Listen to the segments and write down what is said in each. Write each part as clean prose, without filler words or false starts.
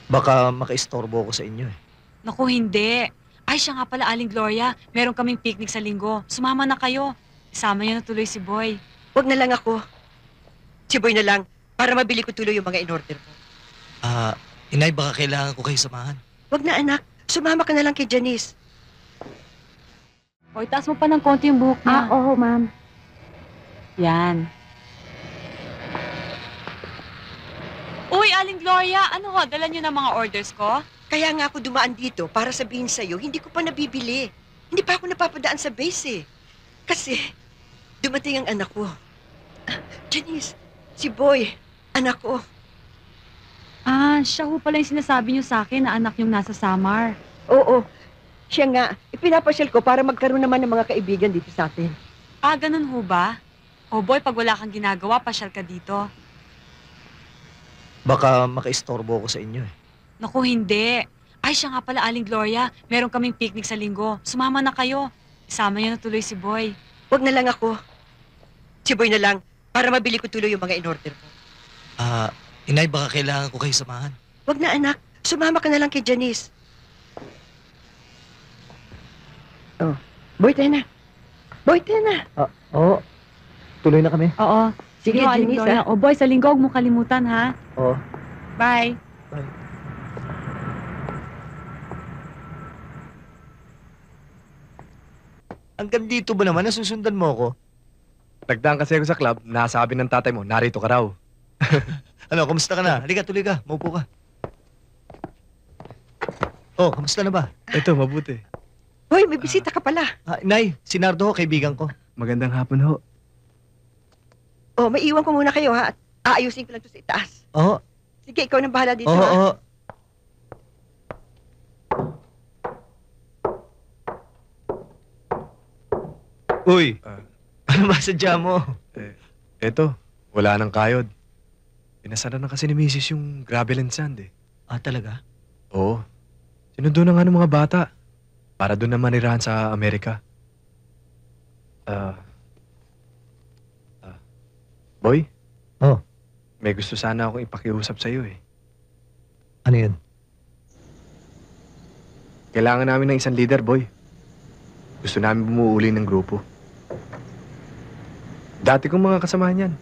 Baka makaistorbo ko sa inyo eh. Naku, hindi. Ay, siya nga pala, Aling Gloria. Meron kaming picnic sa linggo. Sumama na kayo. Isama niyo na tuloy si Boy. Huwag na lang ako. Si Boy na lang, para mabili ko tuloy yung mga in-order ko. Inay, baka kailangan ko kayo samahan. Huwag na anak, sumama ka na lang kay Janice. O, itaas mo pa ng konti yung buhok niya. Oo, ma'am. Yan. Uy, Aling Gloria, ano ho? Dala niyo na mga orders ko? Kaya nga ako dumaan dito para sabihin sa'yo, hindi ko pa nabibili. Hindi pa ako napapadaan sa base eh. Kasi, dumating ang anak ko. Janice, si Boy, anak ko. Ah, siya ho pala yung sinasabi niyo sa akin na anak yung nasa Samar. Oo, siya nga. Ipinapasyal ko para magkaroon naman ng mga kaibigan dito sa atin. Ah, ganun ho ba? O Boy, pag wala kang ginagawa, pasyal ka dito. Baka makaistorbo ko sa inyo eh. Naku, hindi. Ay, siya nga pala, Aling Gloria. Meron kaming picnic sa linggo. Sumama na kayo. Isama niyo na tuloy si Boy. Huwag na lang ako. Si Boy na lang, para mabili ko tuloy yung mga in-order ko. Inay, baka kailangan ko kayo samahan. Huwag na anak, sumama ka na lang kay Janice. Oh, Boy, tayo na. Boy, tayo na. Oo. Tuloy na kami. Oo. Sige, ho, Aling Janice, Gloria. O Boy, sa linggo, huwag mo kalimutan, ha? Oo. Bye. Hanggang dito ba naman? Nasusundan mo ako? Nagdaan kasi ako sa club, nasabi ng tatay mo, narito ka raw. Ano, kamusta ka na? Halika, tuloy ka. Maupo ka. Oh, kamusta na ba? Ito, mabuti. Boy, may bisita ka pala. Inay, si Nardo ho, kaibigan ko. Magandang hapon ho. Oh, may iwan ko muna kayo ha. At aayusin ko lang to sa itaas. Oo. Sige, ikaw nang bahala dito Oo, ha. oo. Uy, ano ba sadya mo? Ito, wala nang kayod. Pinasara na kasi ni Mrs. yung gravel and sand eh. Talaga? Oo. Sinundo na nga ng mga bata. Para doon na manirahan sa Amerika. Boy? Oh. May gusto sana akong ipakiusap sa'yo eh. Ano yun? Kailangan namin ng isang leader, boy. Gusto namin bumuuli ng grupo. Dati kong mga kasamahan yan.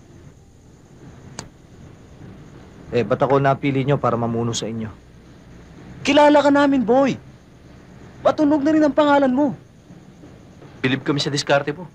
Ba't ako napili nyo para mamuno sa inyo? Kilala ka namin, boy. Patunog na rin ang pangalan mo. Bilib kami sa diskarte mo.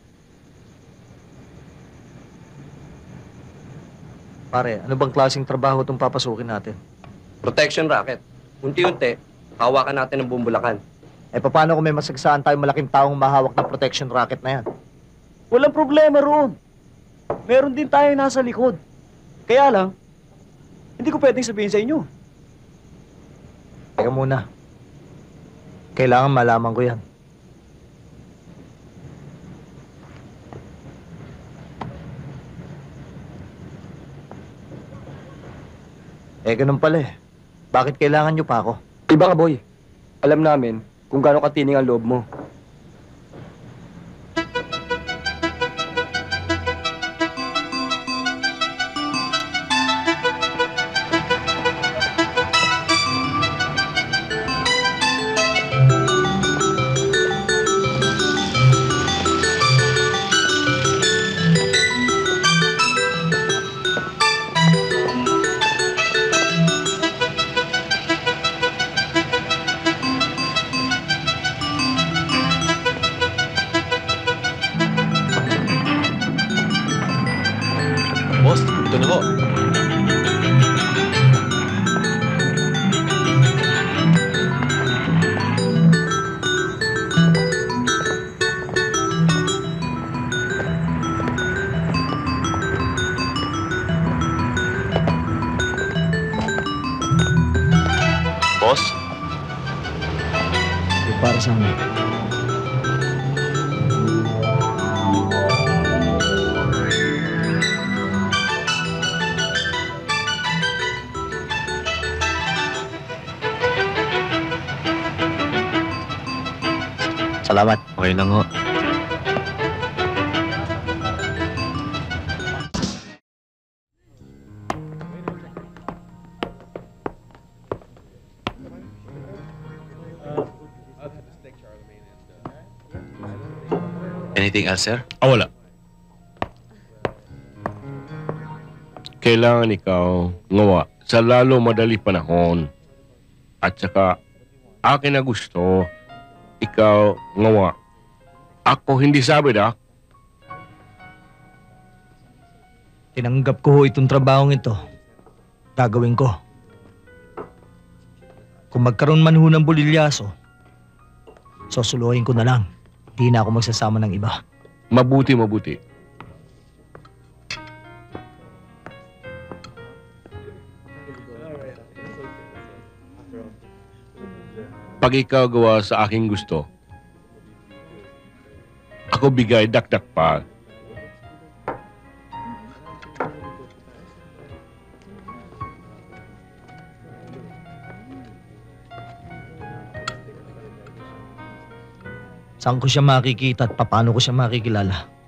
Pare, ano bang klaseng trabaho itong papasukin natin? Protection racket. Unti-unti, hawakan natin ng bumbulakan. Paano kung may masagsaan tayong malaking taong mahawak ng protection racket na yan? Walang problema roon. Meron din tayo nasa likod. Kaya lang, hindi ko pwedeng sabihin sa inyo. Teka muna. Kailangan malaman ko yan. Ganun pala eh. Bakit kailangan nyo pa ako? Iba ka, boy. Alam namin kung gaano katining ang loob mo. Boss, ito na po. Boss? Yung para sa amin. Salamat. Okay lang ho. Anything else, sir? Wala. Kailangan ikaw ngawa sa lalo madali panahon. At saka, akin na gusto, ikaw ngawa. Ako hindi sabi na. Tinanggap ko ho itong trabahong ito. Gagawin ko. Kung magkaroon man ho ng bulilyaso, susuluhin ko na lang. Di na ako magsasama ng iba. Mabuti, mabuti. Pag ikaw gawa sa aking gusto, ako bigay dakdak pa. Saan ko siya makikita at paano ko siya makikilala?